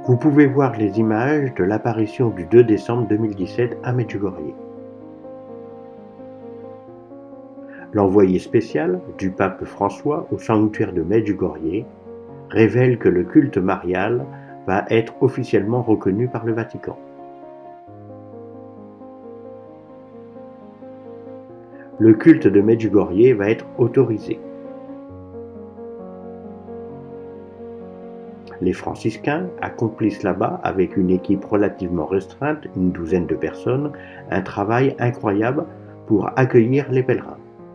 Vous pouvez voir les images de l'apparition du 2 décembre 2017 à Medjugorje. L'envoyé spécial du pape François au sanctuaire de Medjugorje révèle que le culte marial va être officiellement reconnu par le Vatican. Le culte de Medjugorje va être autorisé. Les franciscains accomplissent là-bas, avec une équipe relativement restreinte, une douzaine de personnes, un travail incroyable pour accueillir les pèlerins.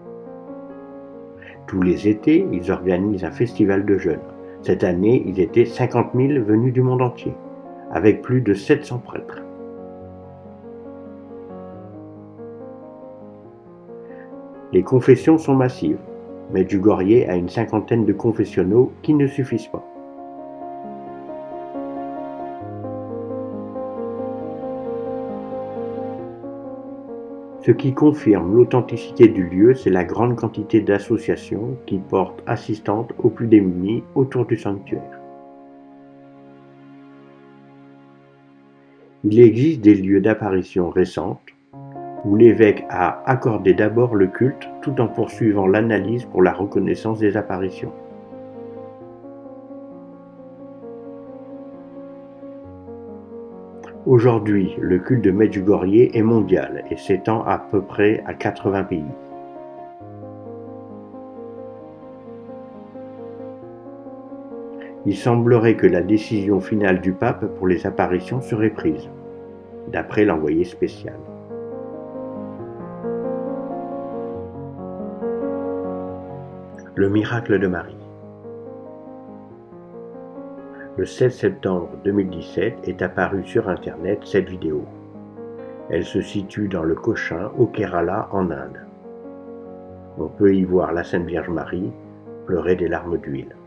Tous les étés, ils organisent un festival de jeûne. Cette année, ils étaient 50 000 venus du monde entier, avec plus de 700 prêtres. Les confessions sont massives. Medjugorje a une cinquantaine de confessionnaux qui ne suffisent pas. Ce qui confirme l'authenticité du lieu, c'est la grande quantité d'associations qui portent assistance aux plus démunis autour du sanctuaire. Il existe des lieux d'apparition récentes où l'évêque a accordé d'abord le culte tout en poursuivant l'analyse pour la reconnaissance des apparitions. Aujourd'hui, le culte de Medjugorje est mondial et s'étend à peu près à 80 pays. Il semblerait que la décision finale du pape pour les apparitions serait prise, d'après l'envoyé spécial. Le miracle de Marie. Le 16 septembre 2017 est apparue sur Internet cette vidéo. Elle se situe dans le Cochin, au Kerala, en Inde. On peut y voir la Sainte Vierge Marie pleurer des larmes d'huile.